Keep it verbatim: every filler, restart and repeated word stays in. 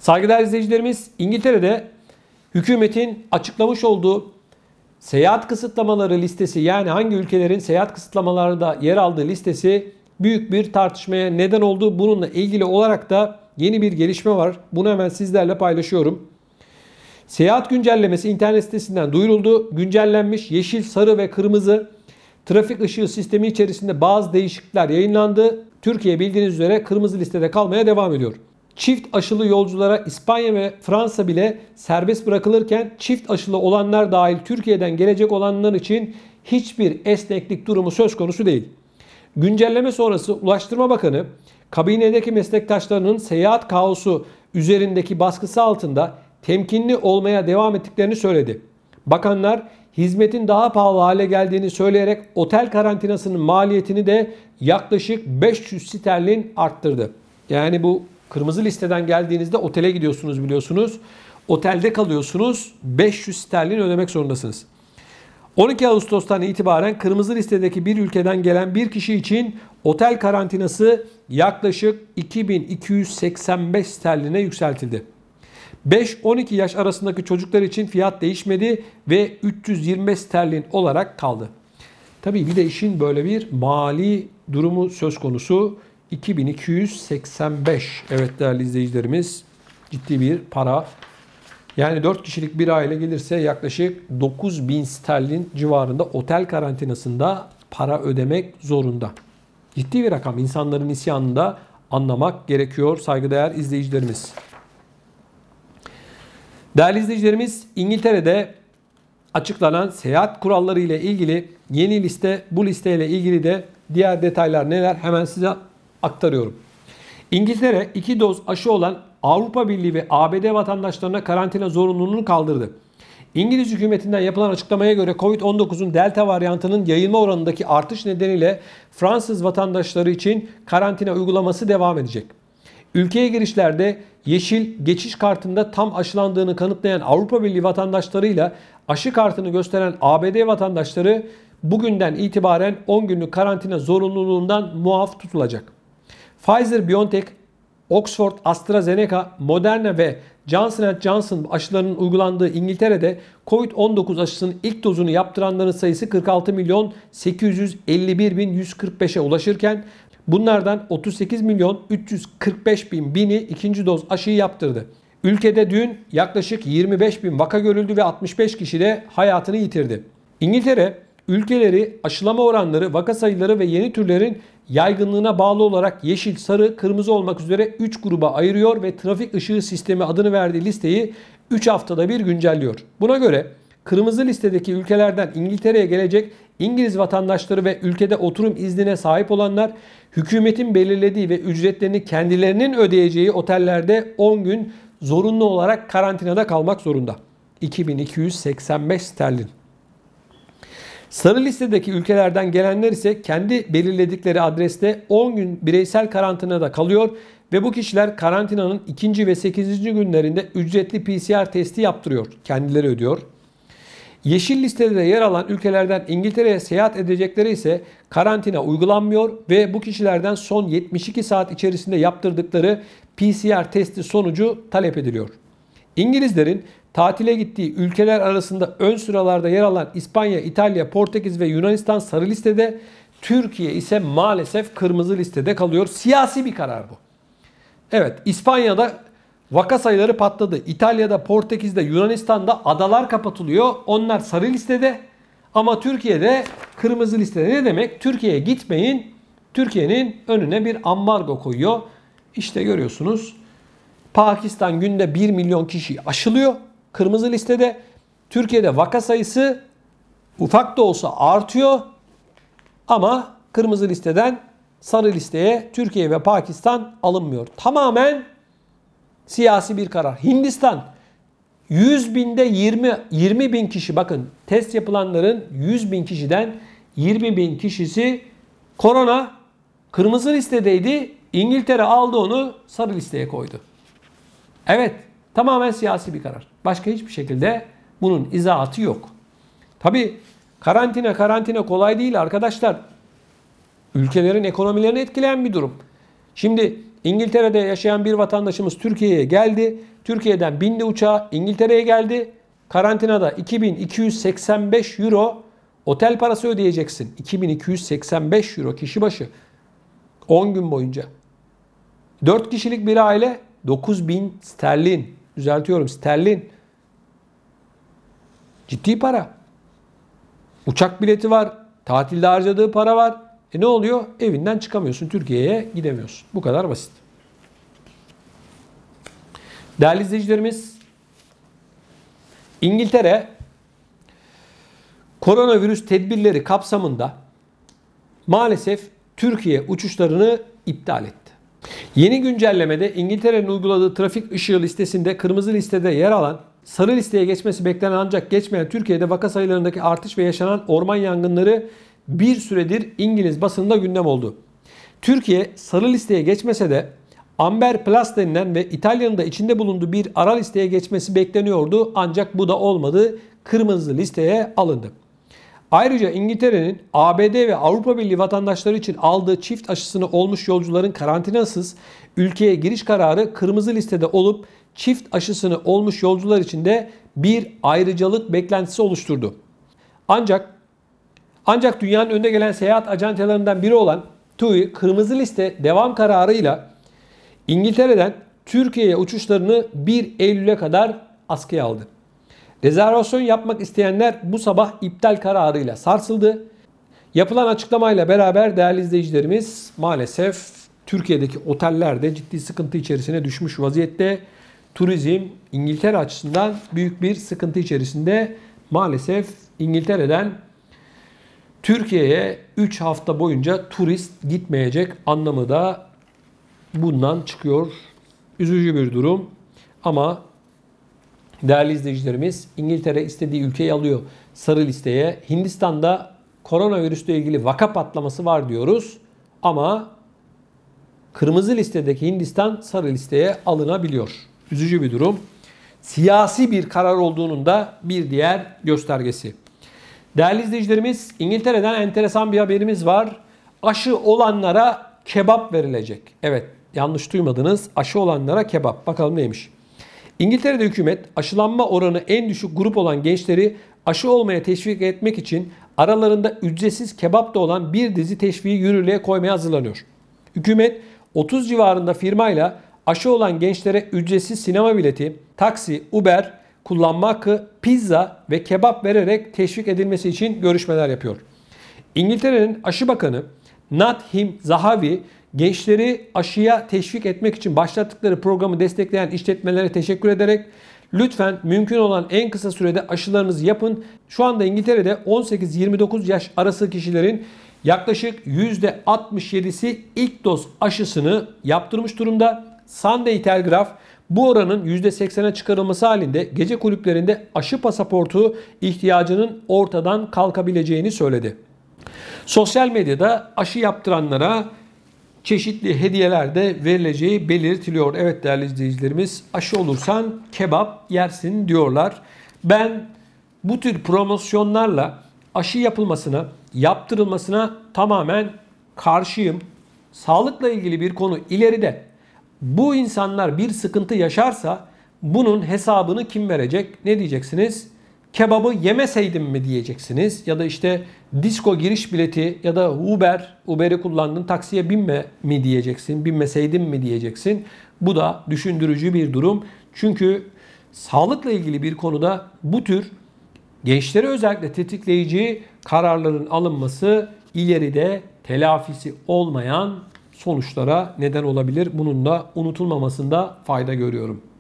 Saygıdeğer izleyicilerimiz, İngiltere'de hükümetin açıklamış olduğu seyahat kısıtlamaları listesi, yani hangi ülkelerin seyahat kısıtlamalarda yer aldığı listesi büyük bir tartışmaya neden oldu. Bununla ilgili olarak da yeni bir gelişme var. Bunu hemen sizlerle paylaşıyorum. Seyahat güncellemesi internet sitesinden duyuruldu. Güncellenmiş yeşil, sarı ve kırmızı trafik ışığı sistemi içerisinde bazı değişiklikler yayınlandı. Türkiye bildiğiniz üzere kırmızı listede kalmaya devam ediyor. Çift aşılı yolculara İspanya ve Fransa bile serbest bırakılırken çift aşılı olanlar dahil Türkiye'den gelecek olanlar için hiçbir esneklik durumu söz konusu değil. Güncelleme sonrası Ulaştırma Bakanı kabinedeki meslektaşlarının seyahat kaosu üzerindeki baskısı altında temkinli olmaya devam ettiklerini söyledi. Bakanlar hizmetin daha pahalı hale geldiğini söyleyerek otel karantinasının maliyetini de yaklaşık beş yüz sterlin arttırdı. Yani bu kırmızı listeden geldiğinizde otele gidiyorsunuz biliyorsunuz. Otelde kalıyorsunuz. beş yüz sterlin ödemek zorundasınız. on iki Ağustos'tan itibaren kırmızı listedeki bir ülkeden gelen bir kişi için otel karantinası yaklaşık iki bin iki yüz seksen beş sterline yükseltildi. beş on iki yaş arasındaki çocuklar için fiyat değişmedi ve üç yüz yirmi beş sterlin olarak kaldı. Tabii bir de işin böyle bir mali durumu söz konusu. iki bin iki yüz seksen beş. Evet değerli izleyicilerimiz, ciddi bir para. Yani dört kişilik bir aile gelirse yaklaşık dokuz bin sterlin civarında otel karantinasında para ödemek zorunda. Ciddi bir rakam. İnsanların isyanını da anlamak gerekiyor saygıdeğer izleyicilerimiz. Değerli izleyicilerimiz, İngiltere'de açıklanan seyahat kuralları ile ilgili yeni liste, bu listeyle ilgili de diğer detaylar neler hemen size aktarıyorum. İngiltere iki doz aşı olan Avrupa Birliği ve A B D vatandaşlarına karantina zorunluluğunu kaldırdı. İngiliz hükümetinden yapılan açıklamaya göre Covid on dokuzun Delta varyantının yayılma oranındaki artış nedeniyle Fransız vatandaşları için karantina uygulaması devam edecek. Ülkeye girişlerde yeşil geçiş kartında tam aşılandığını kanıtlayan Avrupa Birliği vatandaşlarıyla aşı kartını gösteren A B D vatandaşları bugünden itibaren on günlük karantina zorunluluğundan muaf tutulacak. Pfizer-BioNTech, Oxford, AstraZeneca, Moderna ve Johnson and Johnson aşılarının uygulandığı İngiltere'de Covid on dokuz aşısının ilk dozunu yaptıranların sayısı kırk altı milyon sekiz yüz elli bir bin yüz kırk beşe ulaşırken bunlardan otuz sekiz milyon üç yüz kırk beş bin bini ikinci doz aşıyı yaptırdı. Ülkede dün yaklaşık yirmi beş bin vaka görüldü ve altmış beş kişi de hayatını yitirdi. İngiltere, ülkeleri aşılama oranları, vaka sayıları ve yeni türlerin yaygınlığına bağlı olarak yeşil, sarı, kırmızı olmak üzere üç gruba ayırıyor ve trafik ışığı sistemi adını verdiği listeyi üç haftada bir güncelliyor. Buna göre kırmızı listedeki ülkelerden İngiltere'ye gelecek İngiliz vatandaşları ve ülkede oturum iznine sahip olanlar hükümetin belirlediği ve ücretlerini kendilerinin ödeyeceği otellerde on gün zorunlu olarak karantinada kalmak zorunda. iki bin iki yüz seksen beş sterlin. Sarı listedeki ülkelerden gelenler ise kendi belirledikleri adreste on gün bireysel karantinada kalıyor ve bu kişiler karantinanın ikinci ve sekizinci günlerinde ücretli P C R testi yaptırıyor. Kendileri ödüyor. Yeşil listede yer alan ülkelerden İngiltere'ye seyahat edecekleri ise karantina uygulanmıyor ve bu kişilerden son yetmiş iki saat içerisinde yaptırdıkları P C R testi sonucu talep ediliyor. İngilizlerin tatile gittiği ülkeler arasında ön sıralarda yer alan İspanya, İtalya, Portekiz ve Yunanistan sarı listede, Türkiye ise maalesef kırmızı listede kalıyor. Siyasi bir karar bu. Evet, İspanya'da vaka sayıları patladı. İtalya'da, Portekiz'de, Yunanistan'da adalar kapatılıyor. Onlar sarı listede ama Türkiye'de kırmızı listede. Ne demek? Türkiye'ye gitmeyin. Türkiye'nin önüne bir ambargo koyuyor. İşte görüyorsunuz. Pakistan günde bir milyon kişi aşılıyor. Kırmızı listede. Türkiye'de vaka sayısı ufak da olsa artıyor. Ama kırmızı listeden sarı listeye Türkiye ve Pakistan alınmıyor. Tamamen siyasi bir karar. Hindistan yüz binde yirmi, yirmi bin kişi, bakın test yapılanların yüz bin kişiden yirmi bin kişisi korona, kırmızı listedeydi. İngiltere aldı onu sarı listeye koydu. Evet, tamamen siyasi bir karar. Başka hiçbir şekilde bunun izahatı yok. Tabii karantina karantina kolay değil arkadaşlar. Ülkelerin ekonomilerini etkileyen bir durum. Şimdi İngiltere'de yaşayan bir vatandaşımız Türkiye'ye geldi. Türkiye'den bindi uçağa, İngiltere'ye geldi. Karantinada iki bin iki yüz seksen beş euro otel parası ödeyeceksin. iki bin iki yüz seksen beş euro kişi başı. on gün boyunca. dört kişilik bir aile dokuz bin sterlin. Düzeltiyorum, sterlin. Ciddi para. Uçak bileti var. Tatilde harcadığı para var. E ne oluyor? Evinden çıkamıyorsun. Türkiye'ye gidemiyorsun. Bu kadar basit. Değerli izleyicilerimiz, İngiltere koronavirüs tedbirleri kapsamında maalesef Türkiye uçuşlarını iptal etti. Yeni güncellemede İngiltere'nin uyguladığı trafik ışığı listesinde kırmızı listede yer alan, sarı listeye geçmesi beklenen ancak geçmeyen Türkiye'de vaka sayılarındaki artış ve yaşanan orman yangınları bir süredir İngiliz basınında gündem oldu. Türkiye sarı listeye geçmese de Amber Plus denilen ve İtalya'nın da içinde bulunduğu bir ara listeye geçmesi bekleniyordu, ancak bu da olmadı. Kırmızı listeye alındı. Ayrıca İngiltere'nin A B D ve Avrupa Birliği vatandaşları için aldığı çift aşısını olmuş yolcuların karantinasız ülkeye giriş kararı kırmızı listede olup çift aşısını olmuş yolcular için de bir ayrıcalık beklentisi oluşturdu. Ancak ancak dünyanın önde gelen seyahat ajantalarından biri olan T U I kırmızı liste devam kararıyla İngiltere'den Türkiye'ye uçuşlarını bir Eylül'e kadar askıya aldı. Rezervasyon yapmak isteyenler bu sabah iptal kararıyla sarsıldı. Yapılan açıklamayla beraber değerli izleyicilerimiz, maalesef Türkiye'deki oteller de ciddi sıkıntı içerisine düşmüş vaziyette. Turizm İngiltere açısından büyük bir sıkıntı içerisinde. Maalesef İngiltere'den Türkiye'ye üç hafta boyunca turist gitmeyecek anlamı da bundan çıkıyor. Üzücü bir durum ama değerli izleyicilerimiz, İngiltere istediği ülkeyi alıyor sarı listeye. Hindistan'da koronavirüsle ilgili vaka patlaması var diyoruz ama kırmızı listedeki Hindistan sarı listeye alınabiliyor. Üzücü bir durum. Siyasi bir karar olduğunun da bir diğer göstergesi. Değerli izleyicilerimiz, İngiltere'den enteresan bir haberimiz var. Aşı olanlara kebap verilecek. Evet, yanlış duymadınız. Aşı olanlara kebap. Bakalım neymiş? İngiltere'de hükümet aşılanma oranı en düşük grup olan gençleri aşı olmaya teşvik etmek için aralarında ücretsiz kebap da olan bir dizi teşviği yürürlüğe koymaya hazırlanıyor. Hükümet otuz civarında firmayla aşı olan gençlere ücretsiz sinema bileti, taksi, Uber kullanma hakkı, pizza ve kebap vererek teşvik edilmesi için görüşmeler yapıyor. İngiltere'nin aşı bakanı Nadhim Zahavi, gençleri aşıya teşvik etmek için başlattıkları programı destekleyen işletmelere teşekkür ederek lütfen mümkün olan en kısa sürede aşılarınızı yapın. Şu anda İngiltere'de on sekiz yirmi dokuz yaş arası kişilerin yaklaşık yüzde altmış yedisi ilk doz aşısını yaptırmış durumda. Sunday Telegraph bu oranın yüzde seksene çıkarılması halinde gece kulüplerinde aşı pasaportu ihtiyacının ortadan kalkabileceğini söyledi. Sosyal medyada aşı yaptıranlara çeşitli hediyeler de verileceği belirtiliyor. Evet değerli izleyicilerimiz, aşı olursan kebap yersin diyorlar. Ben bu tür promosyonlarla aşı yapılmasına, yaptırılmasına tamamen karşıyım. Sağlıkla ilgili bir konu ileride bu insanlar bir sıkıntı yaşarsa bunun hesabını kim verecek? Ne diyeceksiniz? Kebabı yemeseydim mi diyeceksiniz? Ya da işte disco giriş bileti ya da Uber, Uber'i kullandın taksiye binme mi diyeceksin? Binmeseydin mi diyeceksin? Bu da düşündürücü bir durum. Çünkü sağlıkla ilgili bir konuda bu tür gençlere özellikle tetikleyici kararların alınması ileride telafisi olmayan sonuçlara neden olabilir. Bunun da unutulmamasında fayda görüyorum.